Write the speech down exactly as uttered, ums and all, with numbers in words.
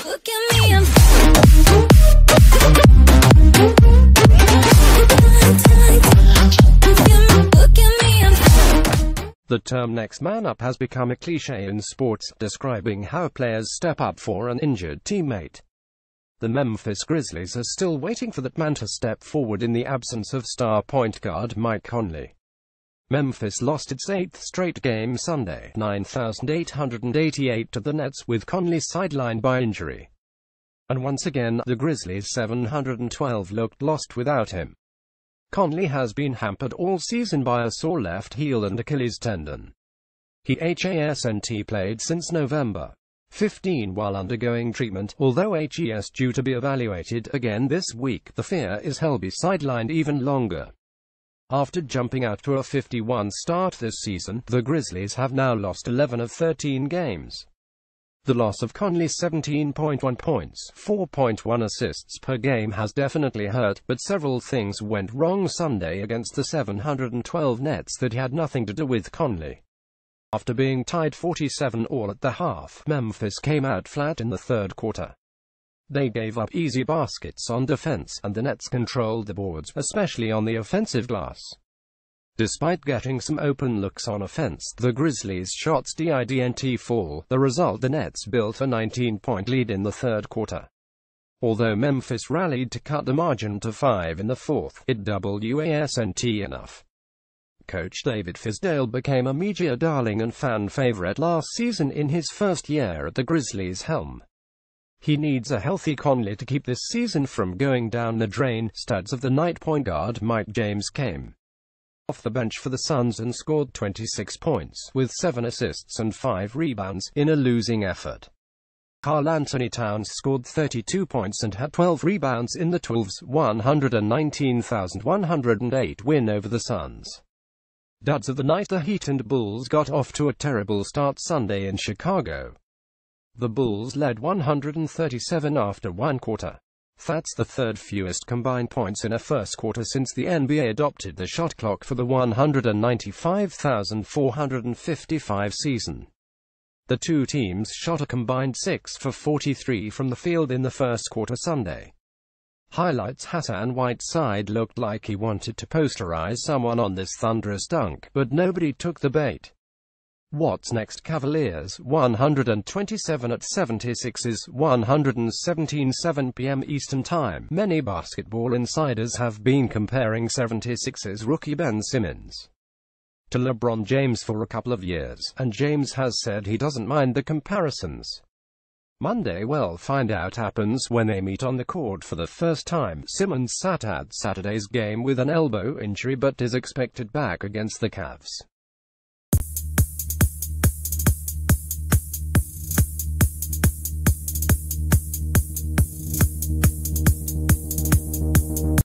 Look at me, I'm The term next man up has become a cliche in sports, describing how players step up for an injured teammate. The Memphis Grizzlies are still waiting for that man to step forward in the absence of star point guard Mike Conley. Memphis lost its eighth straight game Sunday, nine thousand eight hundred eighty-eight to the Nets, with Conley sidelined by injury. And once again, the Grizzlies' seven hundred twelve looked lost without him. Conley has been hampered all season by a sore left heel and Achilles tendon. He hasn't played since November fifteenth while undergoing treatment, although he is due to be evaluated again this week. The fear is he'll be sidelined even longer. After jumping out to a fifty-one start this season, the Grizzlies have now lost eleven of thirteen games. The loss of Conley's seventeen point one points, four point one assists per game has definitely hurt, but several things went wrong Sunday against the seven hundred twelve Nets that had nothing to do with Conley. After being tied forty-seven all at the half, Memphis came out flat in the third quarter. They gave up easy baskets on defense, and the Nets controlled the boards, especially on the offensive glass. Despite getting some open looks on offense, the Grizzlies' shots didn't fall. The result, the Nets built a nineteen point lead in the third quarter. Although Memphis rallied to cut the margin to five in the fourth, it wasn't enough. Coach David Fizdale became a media darling and fan favorite last season in his first year at the Grizzlies' helm. He needs a healthy Conley to keep this season from going down the drain. Stats of the night: point guard Mike James came off the bench for the Suns and scored twenty-six points, with seven assists and five rebounds, in a losing effort. Karl Anthony Towns scored thirty-two points and had twelve rebounds in the Wolves' one hundred nineteen thousand one hundred eight win over the Suns. Duds of the night: the Heat and Bulls got off to a terrible start Sunday in Chicago. The Bulls led one hundred thirty-seven after one quarter. That's the third fewest combined points in a first quarter since the N B A adopted the shot clock for the one hundred ninety-five thousand four hundred fifty-five season. The two teams shot a combined six for forty-three from the field in the first quarter Sunday. Highlights: Hassan Whiteside looked like he wanted to posterize someone on this thunderous dunk, but nobody took the bait. What's next? Cavaliers one hundred twenty-seven at seventy-sixers one hundred seventeen, seven p m Eastern Time. Many basketball insiders have been comparing seventy-sixers rookie Ben Simmons to LeBron James for a couple of years, and James has said he doesn't mind the comparisons. Monday we'll find out happens when they meet on the court for the first time. Simmons sat out Saturday's game with an elbow injury but is expected back against the Cavs.